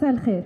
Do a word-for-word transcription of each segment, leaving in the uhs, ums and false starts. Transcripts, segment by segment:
مساء الخير.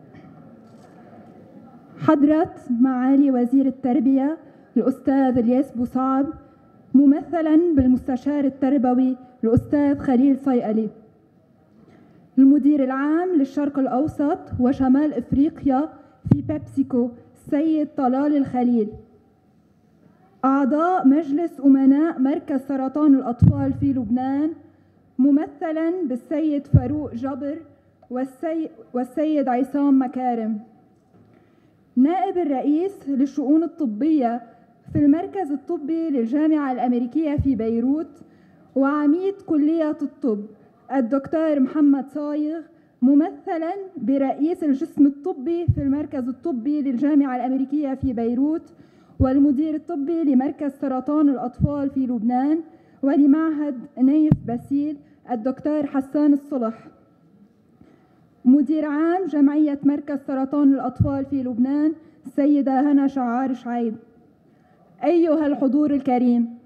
حضرة معالي وزير التربية الأستاذ الياس بوصعب، ممثلا بالمستشار التربوي الأستاذ خليل صيقلي، المدير العام للشرق الأوسط وشمال إفريقيا في بيبسيكو السيد طلال الخليل، أعضاء مجلس أمناء مركز سرطان الأطفال في لبنان ممثلا بالسيد فاروق جبر والسيد, والسيد عصام مكارم، نائب الرئيس للشؤون الطبية في المركز الطبي للجامعة الأمريكية في بيروت وعميد كلية الطب الدكتور محمد صايغ، ممثلا برئيس الجسم الطبي في المركز الطبي للجامعة الأمريكية في بيروت والمدير الطبي لمركز سرطان الأطفال في لبنان ولمعهد نيف باسيل الدكتور حسان الصلح، مدير عام جمعية مركز سرطان الأطفال في لبنان السيدة هنا شعار شعيب. أيها الحضور الكريم،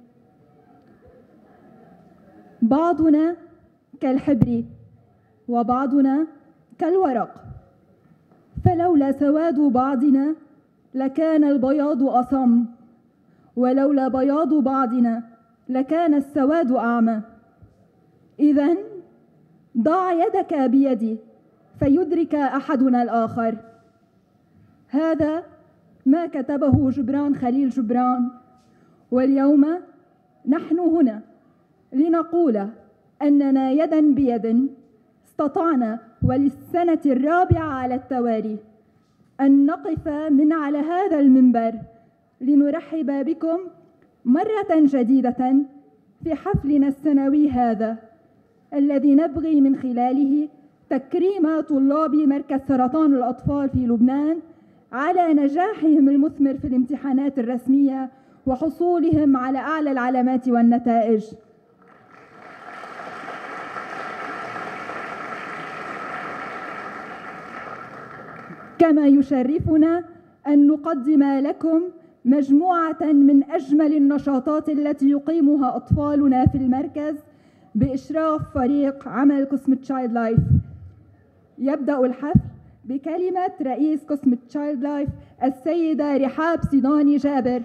بعضنا كالحبر وبعضنا كالورق، فلولا سواد بعضنا لكان البياض أصم، ولولا بياض بعضنا لكان السواد أعمى. إذن ضع يدك بيدي فيدرك أحدنا الآخر. هذا ما كتبه جبران خليل جبران، واليوم نحن هنا لنقول أننا يدا بيد استطعنا وللسنة الرابعة على التوالي أن نقف من على هذا المنبر لنرحب بكم مرة جديدة في حفلنا السنوي هذا الذي نبغي من خلاله تكريم طلاب مركز سرطان الأطفال في لبنان على نجاحهم المثمر في الامتحانات الرسمية وحصولهم على أعلى العلامات والنتائج. كما يشرفنا أن نقدم لكم مجموعة من أجمل النشاطات التي يقيمها أطفالنا في المركز بإشراف فريق عمل قسم تشايلد لايف. يبدأ الحفل بكلمة رئيس قسم تشايلد لايف السيدة رحاب صيداني جابر.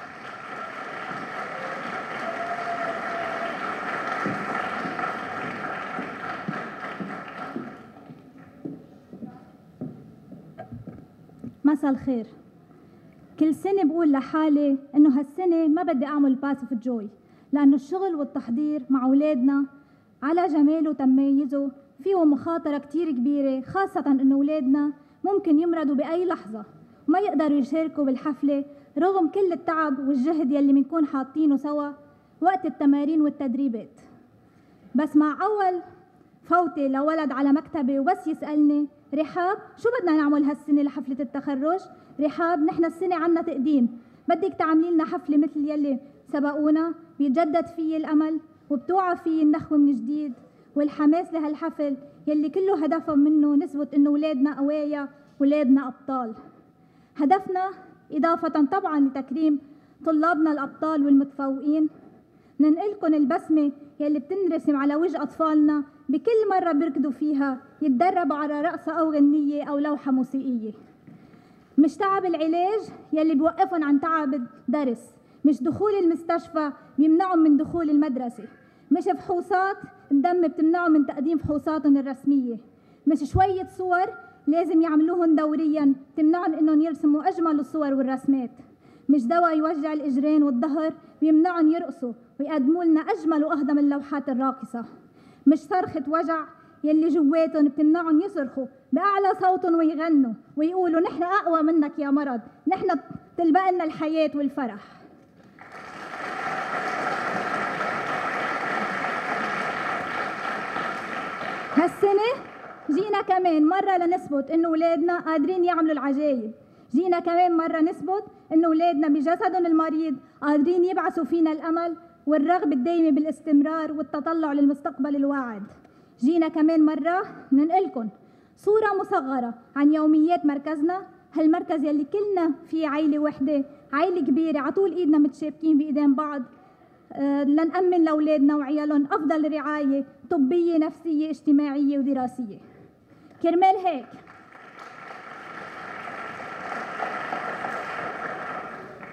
مساء الخير. كل سنة بقول لحالي إنه هالسنة ما بدي أعمل باس اوف جوي، لأنه الشغل والتحضير مع أولادنا على جماله وتميزه فيه مخاطرة كتير كبيرة، خاصة إنه أولادنا ممكن يمرضوا بأي لحظة وما يقدروا يشاركوا بالحفلة رغم كل التعب والجهد يلي بنكون حاطينه سوا وقت التمارين والتدريبات. بس مع أول فوتي لولد على مكتبي وبس يسألني رحاب شو بدنا نعمل هالسنة لحفلة التخرج؟ رحاب نحن السنة عنا تقديم، بدك تعملي لنا حفلة مثل يلي سبقونا، بيتجدد فيه الأمل وبتوعى فيه النخوة من جديد والحماس لهالحفل يلي كله هدفه منه نثبت إنه أولادنا قوايا، أولادنا أبطال. هدفنا إضافة طبعا لتكريم طلابنا الأبطال والمتفوقين ننقلكم البسمة يلي بتنرسم على وجه أطفالنا بكل مرة بيركضوا فيها يتدربوا على رقصة أو غنية أو لوحة موسيقية. مش تعب العلاج يلي بيوقفهم عن تعب الدرس، مش دخول المستشفى بيمنعهم من دخول المدرسة، مش فحوصات الدم بتمنعهم من تقديم فحوصاتهم الرسمية، مش شوية صور لازم يعملوهن دوريا تمنعهم انهم يرسموا أجمل الصور والرسمات، مش دواء يوجع الإجرين والظهر بيمنعهم يرقصوا ويقدموا لنا أجمل وأهضم اللوحات الراقصة، مش صرخة وجع يلي جواتهم بتمنعهم يصرخوا بأعلى صوتهم ويغنوا ويقولوا نحن أقوى منك يا مرض، نحن تلبقنا الحياة والفرح. هالسنة جينا كمان مرة لنثبت إنه أولادنا قادرين يعملوا العجايب، جينا كمان مرة نثبت إنه أولادنا بجسدهم المريض قادرين يبعثوا فينا الأمل والرغبة الدائمة بالاستمرار والتطلع للمستقبل الواعد. جينا كمان مرة ننقلكم صورة مصغرة عن يوميات مركزنا، هالمركز يلي كلنا فيه عائلة وحدة، عائلة كبيرة عطول إيدنا متشابكين بإيدين بعض آه لنأمن لأولادنا وعيالهم أفضل رعاية طبية نفسية اجتماعية ودراسية. كرمال هيك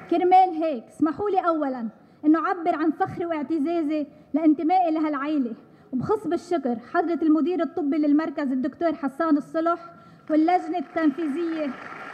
كرمال هيك اسمحوا لي أولاً إنه أعبر عن فخري واعتزازي لانتمائي لهالعيلة، وبخص بالشكر حضرة المدير الطبي للمركز الدكتور حسان الصلح واللجنة التنفيذية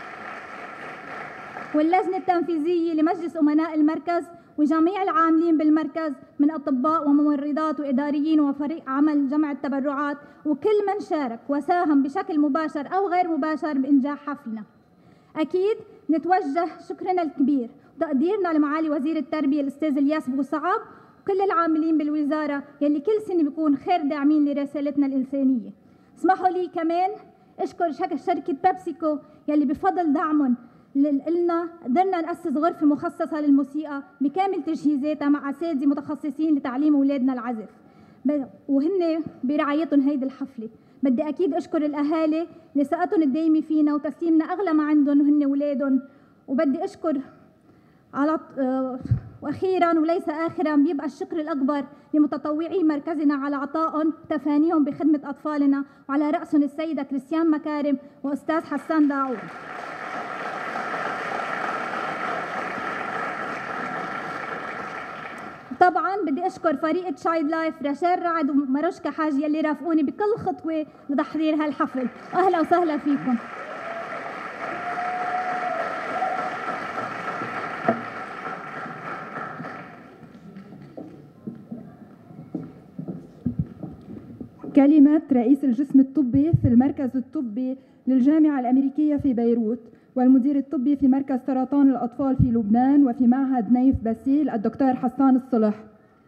واللجنة التنفيذية لمجلس أمناء المركز وجميع العاملين بالمركز من أطباء وممرضات وإداريين وفريق عمل جمع التبرعات وكل من شارك وساهم بشكل مباشر أو غير مباشر بإنجاح حفلنا. أكيد نتوجه شكرنا الكبير وتقديرنا لمعالي وزير التربية الأستاذ الياس بوصعب وكل العاملين بالوزارة يلي كل سنة بيكون خير داعمين لرسالتنا الإنسانية. اسمحوا لي كمان أشكر شركة بيبسيكو يلي بفضل دعمهم لنا قدرنا نأسس غرفة مخصصة للموسيقى بكامل تجهيزاتها مع أساتذة متخصصين لتعليم أولادنا العزف وهن برعايتهم هيدي الحفلة. بدي أكيد أشكر الأهالي لثقتهم الدايمة فينا وتسليمنا أغلى ما عندهم وهن أولادهم، وبدي أشكر على وأخيراً وليس آخراً بيبقى الشكر الأكبر لمتطوعي مركزنا على عطائهم وتفانيهم بخدمة أطفالنا وعلى رأسهم السيدة كريستيان مكارم وأستاذ حسان داعود. طبعاً بدي أشكر فريق تشايلد لايف رشال رعد ومروشكا حاج يلي رافقوني بكل خطوة لتحضير هالحفل. أهلا وسهلا فيكم. كلمة رئيس الجسم الطبي في المركز الطبي للجامعة الأمريكية في بيروت والمدير الطبي في مركز سرطان الأطفال في لبنان وفي معهد نيف باسيل الدكتور حسان الصلح.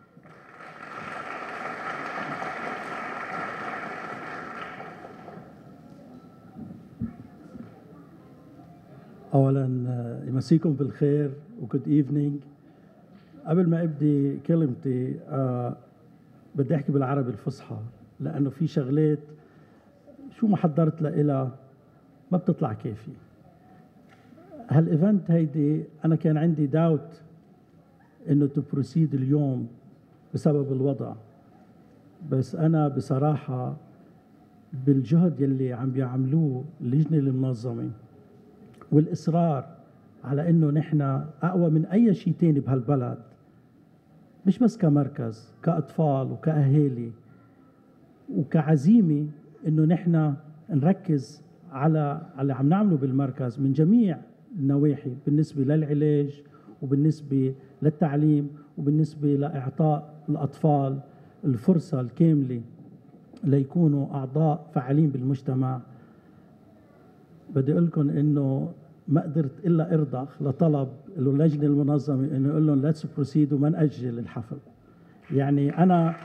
أولاً يمسيكم بالخير وجود ايفنينج. قبل ما أبدي كلمتي آه بدي أحكي بالعربي الفصحى لأنه في شغلات شو ما حضرت لها ما بتطلع كافي. هالإيفنت هيدي أنا كان عندي داوت إنه تبروسيد اليوم بسبب الوضع، بس أنا بصراحة بالجهد يلي عم بيعملوه اللجنة المنظمة والإصرار على إنه نحن أقوى من أي شيء تاني بهالبلد، مش بس كمركز، كأطفال وكأهالي وكعزيمة إنه نحن نركز على على عم نعمله بالمركز من جميع النواحي بالنسبة للعلاج وبالنسبة للتعليم وبالنسبة لإعطاء الأطفال الفرصة الكاملة ليكونوا أعضاء فعالين بالمجتمع. بدي أقول لكم إنه ما قدرت إلا أرضخ لطلب اللجنة المنظمة إنه يقول لهم let's proceed وما نأجل الحفل. يعني أنا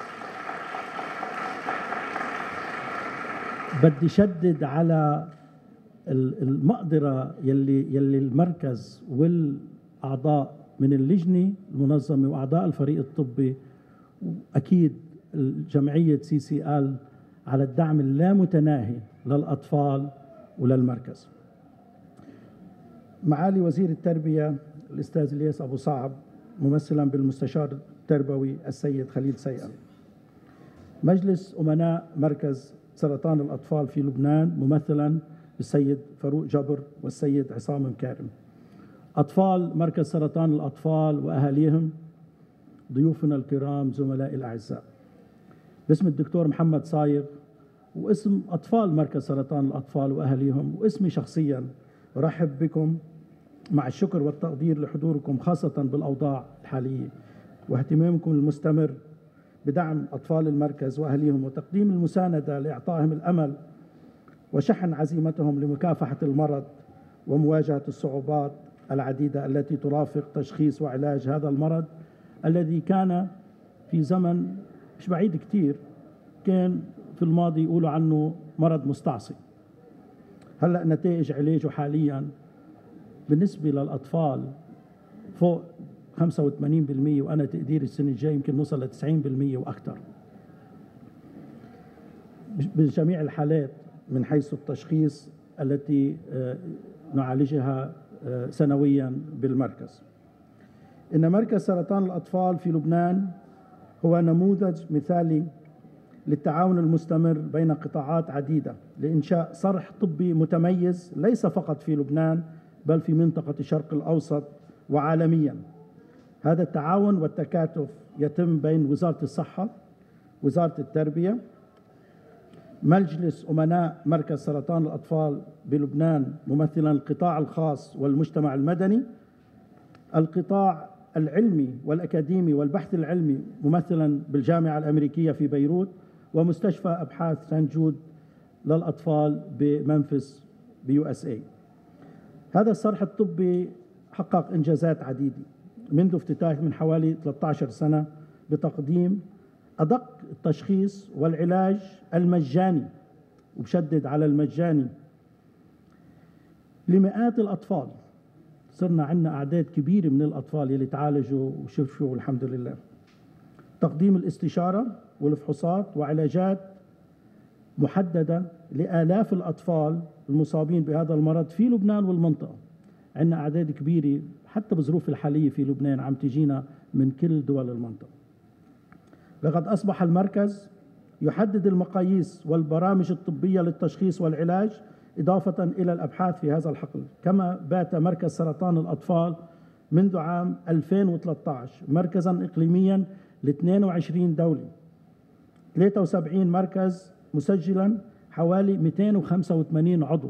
بدي شدد على المقدرة يلي يلي المركز والأعضاء من اللجنة المنظمة وأعضاء الفريق الطبي وأكيد الجمعية سي سي إل على الدعم اللامتناهي للأطفال وللمركز. معالي وزير التربية الأستاذ الياس أبو صعب ممثلا بالمستشار التربوي السيد خليل سيئل، مجلس أمناء مركز سرطان الأطفال في لبنان ممثلا بالسيد فاروق جبر والسيد عصام مكارم، أطفال مركز سرطان الأطفال وأهاليهم، ضيوفنا الكرام، زملائي الأعزاء، باسم الدكتور محمد صايغ واسم أطفال مركز سرطان الأطفال وأهاليهم واسمي شخصيا أرحب بكم مع الشكر والتقدير لحضوركم خاصة بالأوضاع الحالية واهتمامكم المستمر بدعم أطفال المركز وأهليهم وتقديم المساندة لإعطائهم الأمل وشحن عزيمتهم لمكافحة المرض ومواجهة الصعوبات العديدة التي ترافق تشخيص وعلاج هذا المرض الذي كان في زمن مش بعيد كتير كان في الماضي يقولوا عنه مرض مستعصي. هلأ نتائج علاجه حاليا بالنسبة للأطفال فوق خمسة وثمانين بالمئة وأنا تقديري السنة الجاية يمكن نوصل ل تسعين بالمئة وأكثر بجميع الحالات من حيث التشخيص التي نعالجها سنويا بالمركز. إن مركز سرطان الأطفال في لبنان هو نموذج مثالي للتعاون المستمر بين قطاعات عديدة لإنشاء صرح طبي متميز ليس فقط في لبنان بل في منطقة الشرق الأوسط وعالميا. هذا التعاون والتكاتف يتم بين وزارة الصحة، وزارة التربية، مجلس أمناء مركز سرطان الأطفال بلبنان ممثلا القطاع الخاص والمجتمع المدني، القطاع العلمي والأكاديمي والبحث العلمي ممثلا بالجامعة الأمريكية في بيروت، ومستشفى أبحاث سان جود للأطفال بمنفس بيو اس اي. هذا الصرح الطبي حقق إنجازات عديدة منذ افتتاحه من حوالي ثلاثة عشر سنة بتقديم أدق التشخيص والعلاج المجاني، وبشدد على المجاني، لمئات الأطفال. صرنا عندنا أعداد كبيرة من الأطفال يلي تعالجوا وشفوا والحمد لله. تقديم الاستشارة والفحوصات وعلاجات محددة لآلاف الأطفال المصابين بهذا المرض في لبنان والمنطقة. عندنا أعداد كبيرة حتى بظروف الحالية في لبنان عم تجينا من كل دول المنطقة. لقد أصبح المركز يحدد المقاييس والبرامج الطبية للتشخيص والعلاج إضافة إلى الأبحاث في هذا الحقل. كما بات مركز سرطان الأطفال منذ عام ألفين وثلاثة عشر مركزاً إقليمياً ل اثنين وعشرين دولة، ثلاثة وسبعين مركز مسجلاً، حوالي مئتين وخمسة وثمانين عضو.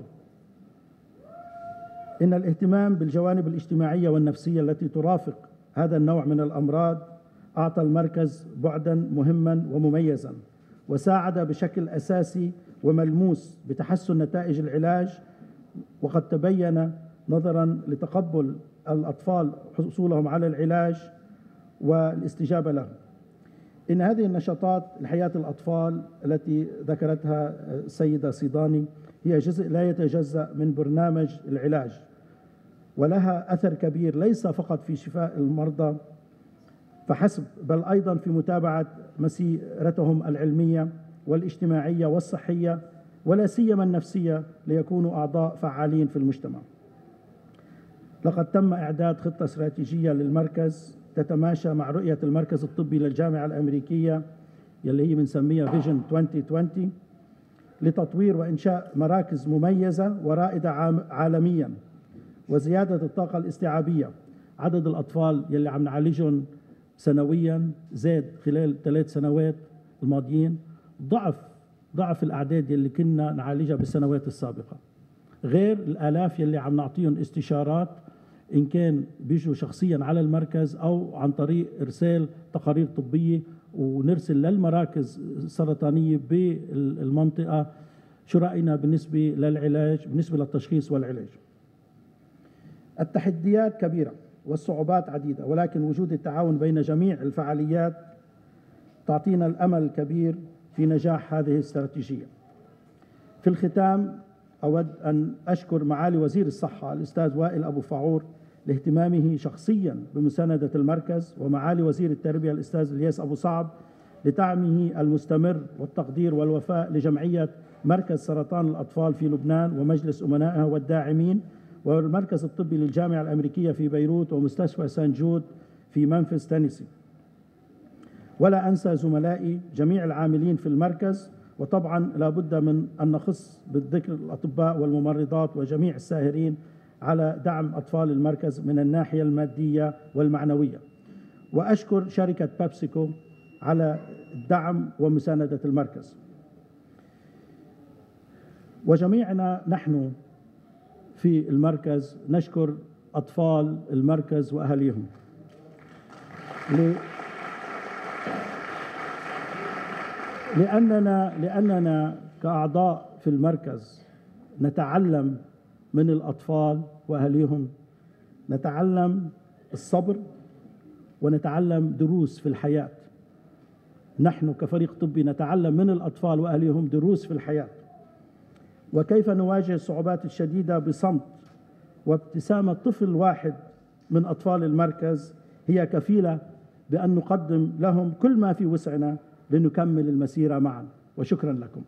إن الاهتمام بالجوانب الاجتماعية والنفسية التي ترافق هذا النوع من الأمراض أعطى المركز بعداً مهماً ومميزاً، وساعد بشكل أساسي وملموس بتحسن نتائج العلاج. وقد تبين نظراً لتقبل الأطفال حصولهم على العلاج والاستجابة له. إن هذه النشاطات لحياة الأطفال التي ذكرتها السيدة صيداني هي جزء لا يتجزأ من برنامج العلاج، ولها أثر كبير ليس فقط في شفاء المرضى فحسب، بل أيضاً في متابعة مسيرتهم العلمية والاجتماعية والصحية، ولا سيما النفسية، ليكونوا أعضاء فعالين في المجتمع. لقد تم إعداد خطة استراتيجية للمركز تتماشى مع رؤية المركز الطبي للجامعة الأمريكية يلي هي بنسميها فيجن ألفين وعشرين لتطوير وإنشاء مراكز مميزة ورائدة عالمياً، وزيادة الطاقة الاستيعابية. عدد الأطفال يلي عم نعالجهم سنوياً زاد خلال ثلاث سنوات الماضيين ضعف ضعف الأعداد يلي كنا نعالجها بالسنوات السابقة، غير الآلاف يلي عم نعطيهم استشارات إن كان بيجوا شخصياً على المركز أو عن طريق إرسال تقارير طبية، ونرسل للمراكز السرطانية بالمنطقة شو رأينا بالنسبة للعلاج، بالنسبة للتشخيص والعلاج. التحديات كبيرة والصعوبات عديدة، ولكن وجود التعاون بين جميع الفعاليات تعطينا الأمل الكبير في نجاح هذه الاستراتيجية. في الختام أود أن أشكر معالي وزير الصحة الأستاذ وائل أبو فاعور لاهتمامه شخصياً بمساندة المركز، ومعالي وزير التربية الأستاذ الياس أبو صعب لدعمه المستمر والتقدير والوفاء لجمعية مركز سرطان الأطفال في لبنان ومجلس أمنائها والداعمين، والمركز الطبي للجامعة الأمريكية في بيروت، ومستشفى سان جود في منفس تينيسي. ولا أنسى زملائي جميع العاملين في المركز، وطبعاً لا بد من أن نخص بالذكر الأطباء والممرضات وجميع الساهرين على دعم أطفال المركز من الناحية المادية والمعنوية. وأشكر شركة بابسيكو على الدعم ومساندة المركز. وجميعنا نحن في المركز نشكر أطفال المركز وأهاليهم لأننا لأننا كأعضاء في المركز نتعلم من الأطفال وأهاليهم، نتعلم الصبر ونتعلم دروس في الحياة. نحن كفريق طبي نتعلم من الأطفال وأهاليهم دروس في الحياة، وكيف نواجه الصعوبات الشديدة بصمت. وابتسامة طفل واحد من أطفال المركز هي كفيلة بأن نقدم لهم كل ما في وسعنا لنكمل المسيرة معا. وشكرا لكم.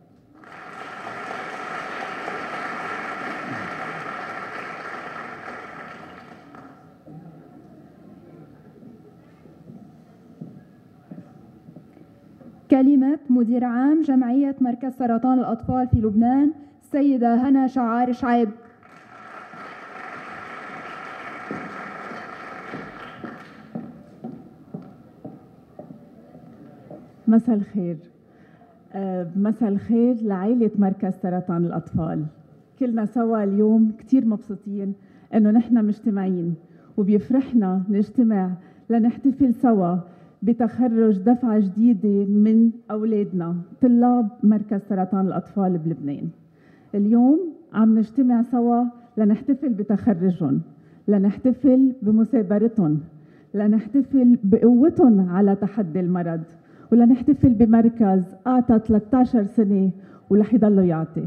كلمة مدير عام جمعية مركز سرطان الأطفال في لبنان السيدة هنا شعار شعيب. مساء الخير. آه، مساء الخير لعائلة مركز سرطان الأطفال. كلنا سوا اليوم كتير مبسوطين إنه نحن مجتمعين، وبيفرحنا نجتمع لنحتفل سوا بتخرج دفعة جديدة من أولادنا طلاب مركز سرطان الأطفال بلبنان. اليوم عم نجتمع سوا لنحتفل بتخرجهم، لنحتفل بمثابرتهم، لنحتفل بقوتهم على تحدي المرض، ولنحتفل بمركز أعطى ثلاثة عشر سنة ورح يضلوا يعطي.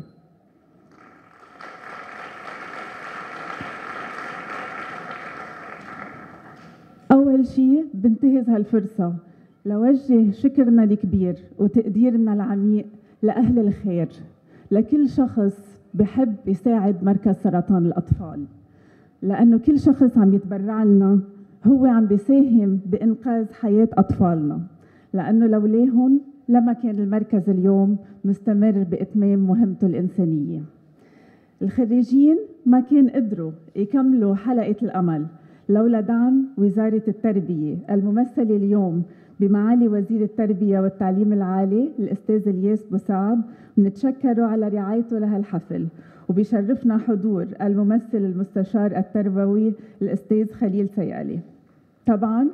أول شيء بنتهز هالفرصة لوجه شكرنا الكبير وتقديرنا العميق لأهل الخير، لكل شخص بحب يساعد مركز سرطان الأطفال، لأنه كل شخص عم يتبرع لنا هو عم بيساهم بإنقاذ حياة أطفالنا، لأنه لولاهم لما كان المركز اليوم مستمر بإتمام مهمته الإنسانية. الخريجين ما كان قدروا يكملوا حلقة الأمل لولا دعم وزارة التربية الممثلة اليوم بمعالي وزير التربية والتعليم العالي الأستاذ الياس بوسعب. بنتشكره على رعايته لهالحفل، وبيشرفنا حضور الممثل المستشار التربوي الأستاذ خليل سيالي. طبعاً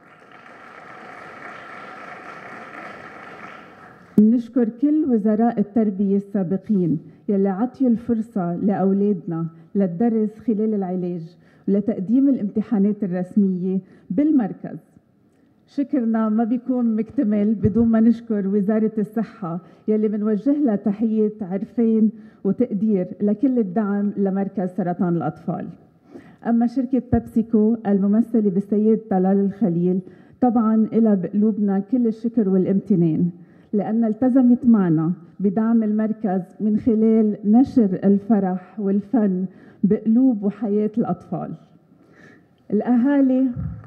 بنشكر كل وزراء التربية السابقين يلي عطيوا الفرصة لأولادنا للدرس خلال العلاج ولتقديم الامتحانات الرسمية بالمركز. شكرنا ما بيكون مكتمل بدون ما نشكر وزارة الصحة يلي بنوجه لها تحية عرفان وتقدير لكل الدعم لمركز سرطان الأطفال. أما شركة بيبسيكو الممثلة بالسيد طلال الخليل طبعاً إلها بقلوبنا كل الشكر والامتنان، لأن التزمت معنا بدعم المركز من خلال نشر الفرح والفن بقلوب وحياة الأطفال. الأهالي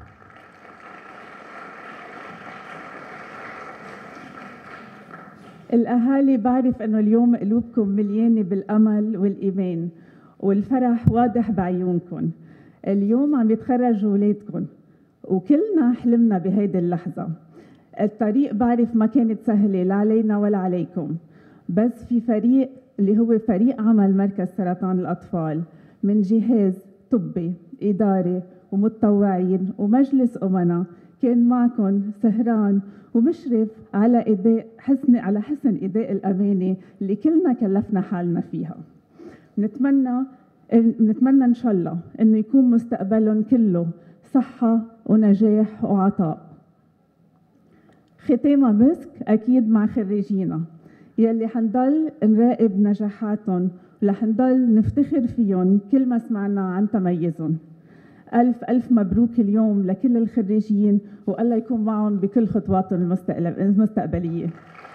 الأهالي بعرف أنه اليوم قلوبكم مليانة بالأمل والإيمان والفرح واضح بعيونكم. اليوم عم يتخرجوا أولادكم وكلنا حلمنا بهيدي اللحظة. الطريق بعرف ما كانت سهلة لا علينا ولا عليكم، بس في فريق اللي هو فريق عمل مركز سرطان الأطفال من جهاز طبي إداري ومتطوعين ومجلس أمنا كان معكم سهران ومشرف على إداء حسن على حسن إداء الأمانة اللي كلنا كلفنا حالنا فيها. نتمنى نتمنى إن شاء الله إنه يكون مستقبلهم كله صحة ونجاح وعطاء. ختامها مسك أكيد مع خريجينا يلي حنضل نراقب نجاحاتهم ولحنضل نفتخر فيهم كل ما سمعنا عن تميزهم. ألف ألف مبروك اليوم لكل الخريجين، والله يكون معهم بكل خطواتهم المستقبلية.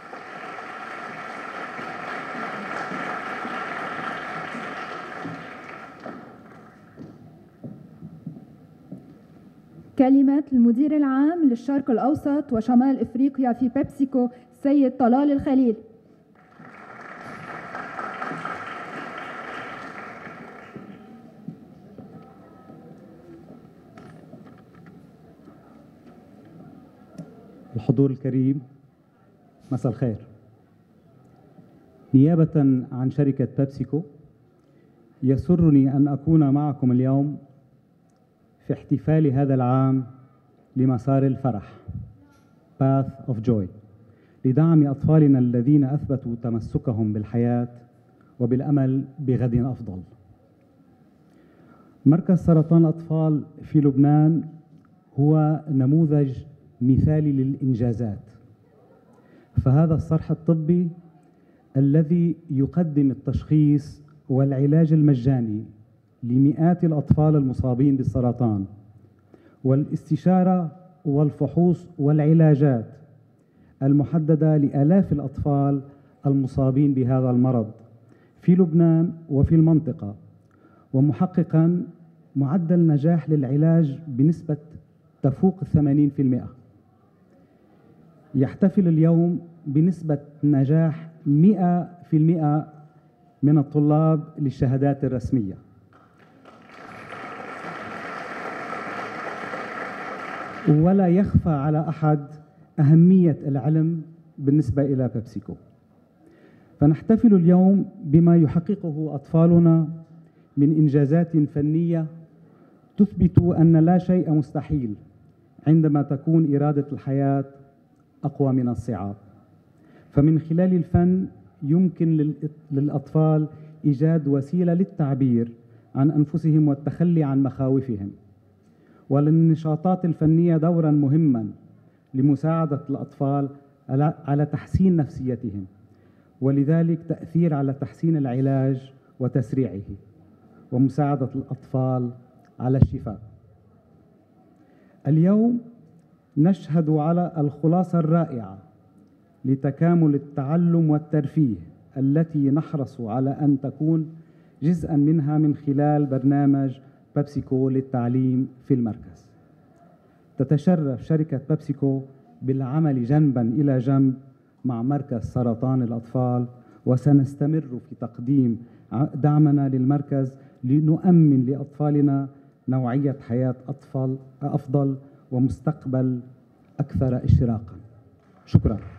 كلمة المدير العام للشرق الأوسط وشمال إفريقيا في بيبسيكو السيد طلال الخليل. الحضور الكريم، مساء الخير. نيابة عن شركة بيبسيكو يسرني أن أكون معكم اليوم في احتفال هذا العام لمسار الفرح Path of Joy لدعم أطفالنا الذين أثبتوا تمسكهم بالحياة وبالأمل بغد أفضل. مركز سرطان الأطفال في لبنان هو نموذج مثالي للإنجازات، فهذا الصرح الطبي الذي يقدم التشخيص والعلاج المجاني لمئات الأطفال المصابين بالسرطان والاستشارة والفحوص والعلاجات المحددة لآلاف الأطفال المصابين بهذا المرض في لبنان وفي المنطقة، ومحققاً معدل نجاح للعلاج بنسبة تفوق ثمانين بالمئة. يحتفل اليوم بنسبة نجاح مئة بالمئة من الطلاب للشهادات الرسمية. ولا يخفى على أحد أهمية العلم بالنسبة إلى بيبسيكو. فنحتفل اليوم بما يحققه أطفالنا من إنجازات فنية تثبت أن لا شيء مستحيل عندما تكون إرادة الحياة أقوى من الصعاب. فمن خلال الفن يمكن للأطفال إيجاد وسيلة للتعبير عن أنفسهم والتخلي عن مخاوفهم. وللنشاطات الفنية دورا مهما لمساعدة الأطفال على تحسين نفسيتهم، ولذلك تأثير على تحسين العلاج وتسريعه، ومساعدة الأطفال على الشفاء. اليوم نشهد على الخلاصة الرائعة لتكامل التعلم والترفيه التي نحرص على أن تكون جزءاً منها من خلال برنامج بيبسيكو للتعليم في المركز. تتشرف شركة بيبسيكو بالعمل جنباً إلى جنب مع مركز سرطان الأطفال، وسنستمر في تقديم دعمنا للمركز لنؤمن لأطفالنا نوعية حياة أطفال أفضل ومستقبل أكثر إشراقاً. شكراً.